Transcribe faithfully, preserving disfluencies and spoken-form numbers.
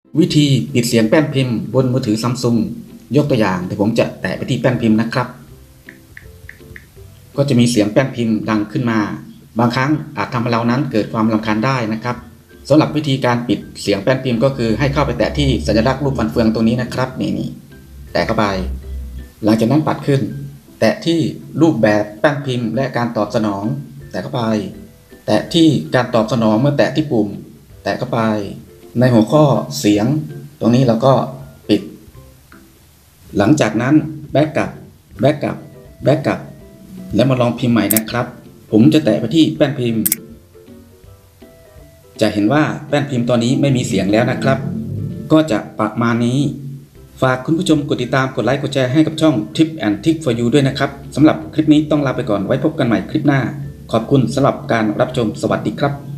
วิธีปิดเสียงแป้นพิมพ์บนมือถือ Samsung ยกตัวอย่างเดี๋ยวผมจะแตะไปที่แป้นพิมพ์นะครับก็จะมีเสียงแป้นพิมพ์ดังขึ้นมาบางครั้งอาจทำให้เรานั้นเกิดความรำคาญได้นะครับสำหรับวิธีการปิดเสียงแป้นพิมพ์ก็คือให้เข้าไปแตะที่สัญลักษณ์รูปฟันเฟืองตรงนี้นะครับนี่นี่แตะเข้าไปหลังจากนั้นปัดขึ้นแตะที่รูปแบบแป้นพิมพ์และการตอบสนองแตะเข้าไปแตะที่การตอบสนองเมื่อแตะที่ปุ่มแตะเข้าไปในหัวข้อเสียงตรงนี้เราก็ปิดหลังจากนั้นแบ็กกลับแบ็กกลับแบ็กกลับแล้วมาลองพิมพ์ใหม่นะครับผมจะแตะไปที่แป้นพิมพ์จะเห็นว่าแป้นพิมพ์ตอนนี้ไม่มีเสียงแล้วนะครับก็จะประมาณนี้ฝากคุณผู้ชมกดติดตามกดไลค์กดแชร์ให้กับช่อง Tips and Tricks for You ด้วยนะครับสำหรับคลิปนี้ต้องลาไปก่อนไว้พบกันใหม่คลิปหน้าขอบคุณสำหรับการรับชมสวัสดีครับ